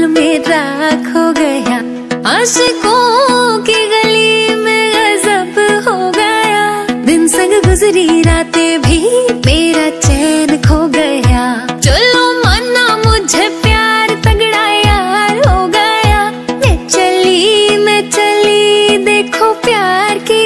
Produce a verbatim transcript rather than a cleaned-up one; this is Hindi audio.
मेरा खो गया, आशिकों की गली में गजब हो गया। दिन संग गुजरी रातें भी मेरा चैन खो गया। चलो माना मुझे प्यार तगड़ा यार हो गया। मैं चली मैं चली देखो प्यार की